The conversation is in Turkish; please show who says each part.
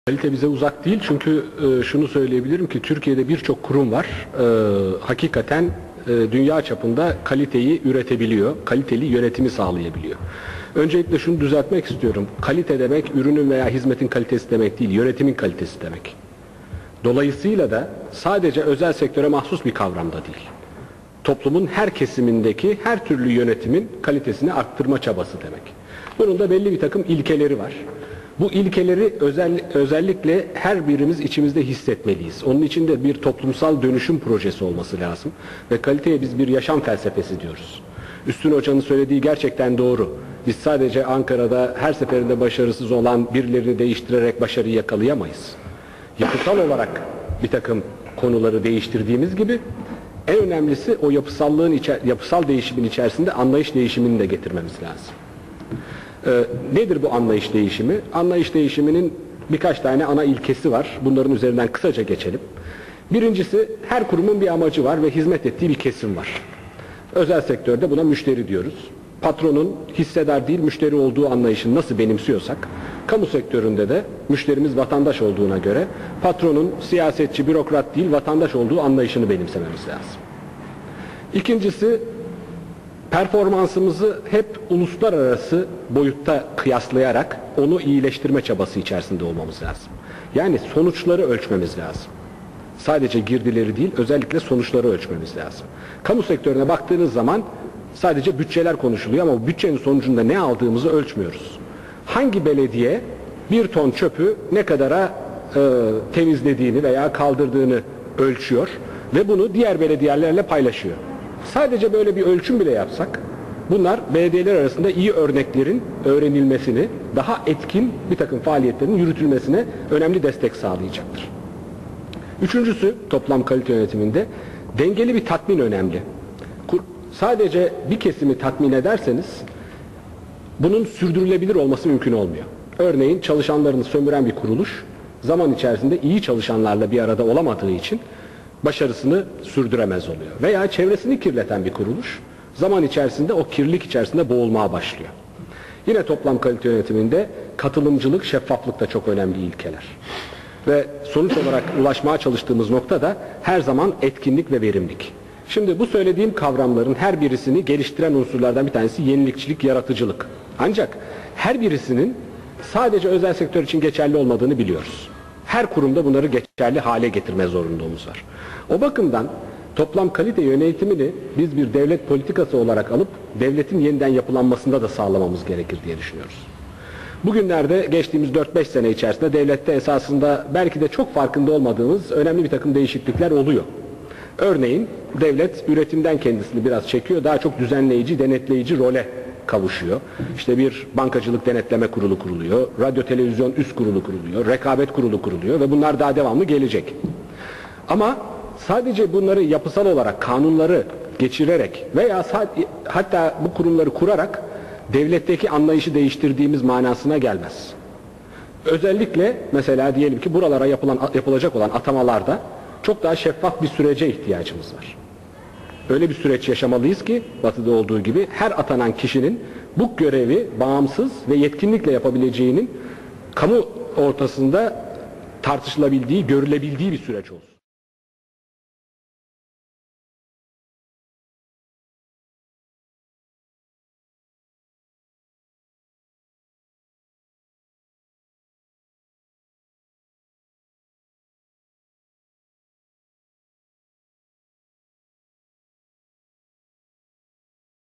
Speaker 1: Kalite bize uzak değil çünkü şunu söyleyebilirim ki Türkiye'de birçok kurum var. Hakikaten dünya çapında kaliteyi üretebiliyor, kaliteli yönetimi sağlayabiliyor. Öncelikle şunu düzeltmek istiyorum. Kalite demek ürünün veya hizmetin kalitesi demek değil, yönetimin kalitesi demek. Dolayısıyla da sadece özel sektöre mahsus bir kavramda değil. Toplumun her kesimindeki her türlü yönetimin kalitesini arttırma çabası demek. Bunun da belli bir takım ilkeleri var. Bu ilkeleri özellikle her birimiz içimizde hissetmeliyiz. Onun için de bir toplumsal dönüşüm projesi olması lazım. Ve kaliteye biz bir yaşam felsefesi diyoruz. Üstün Hoca'nın söylediği gerçekten doğru. Biz sadece Ankara'da her seferinde başarısız olan birilerini değiştirerek başarıyı yakalayamayız. Yapısal olarak bir takım konuları değiştirdiğimiz gibi en önemlisi o yapısal değişimin içerisinde anlayış değişimini de getirmemiz lazım. Nedir bu anlayış değişimi? Anlayış değişiminin birkaç tane ana ilkesi var. Bunların üzerinden kısaca geçelim. Birincisi, her kurumun bir amacı var ve hizmet ettiği bir kesim var. Özel sektörde buna müşteri diyoruz. Patronun hissedar değil müşteri olduğu anlayışını nasıl benimsiyorsak, kamu sektöründe de müşterimiz vatandaş olduğuna göre patronun siyasetçi, bürokrat değil vatandaş olduğu anlayışını benimsememiz lazım. İkincisi, performansımızı hep uluslararası boyutta kıyaslayarak onu iyileştirme çabası içerisinde olmamız lazım. Yani sonuçları ölçmemiz lazım. Sadece girdileri değil, özellikle sonuçları ölçmemiz lazım. Kamu sektörüne baktığınız zaman sadece bütçeler konuşuluyor ama bu bütçenin sonucunda ne aldığımızı ölçmüyoruz. Hangi belediye bir ton çöpü ne kadara temizlediğini veya kaldırdığını ölçüyor ve bunu diğer belediyelerle paylaşıyor. Sadece böyle bir ölçüm bile yapsak, bunlar belediyeler arasında iyi örneklerin öğrenilmesini, daha etkin bir takım faaliyetlerin yürütülmesine önemli destek sağlayacaktır. Üçüncüsü, toplam kalite yönetiminde dengeli bir tatmin önemli. Sadece bir kesimi tatmin ederseniz, bunun sürdürülebilir olması mümkün olmuyor. Örneğin çalışanlarını sömüren bir kuruluş, zaman içerisinde iyi çalışanlarla bir arada olamadığı için, başarısını sürdüremez oluyor. Veya çevresini kirleten bir kuruluş zaman içerisinde o kirlilik içerisinde boğulmaya başlıyor. Yine toplam kalite yönetiminde katılımcılık, şeffaflık da çok önemli ilkeler. Ve sonuç olarak ulaşmaya çalıştığımız nokta da her zaman etkinlik ve verimlilik. Şimdi bu söylediğim kavramların her birisini geliştiren unsurlardan bir tanesi yenilikçilik, yaratıcılık. Ancak her birisinin sadece özel sektör için geçerli olmadığını biliyoruz. Her kurumda bunları geçerli hale getirme zorunluluğumuz var. O bakımdan toplam kalite yönetimini biz bir devlet politikası olarak alıp devletin yeniden yapılanmasında da sağlamamız gerekir diye düşünüyoruz. Bugünlerde geçtiğimiz 4-5 sene içerisinde devlette esasında belki de çok farkında olmadığımız önemli bir takım değişiklikler oluyor. Örneğin devlet üretimden kendisini biraz çekiyor, daha çok düzenleyici, denetleyici role kavuşuyor. İşte bir bankacılık denetleme kurulu kuruluyor, radyo televizyon üst kurulu kuruluyor, rekabet kurulu kuruluyor ve bunlar daha devamlı gelecek. Ama sadece bunları yapısal olarak kanunları geçirerek veya hatta bu kurumları kurarak devletteki anlayışı değiştirdiğimiz manasına gelmez. Özellikle mesela diyelim ki buralara yapılacak olan atamalarda çok daha şeffaf bir sürece ihtiyacımız var. Öyle bir süreç yaşamalıyız ki Batı'da olduğu gibi her atanan kişinin bu görevi bağımsız ve yetkinlikle yapabileceğinin kamu ortasında tartışılabildiği, görülebildiği bir süreç olsun.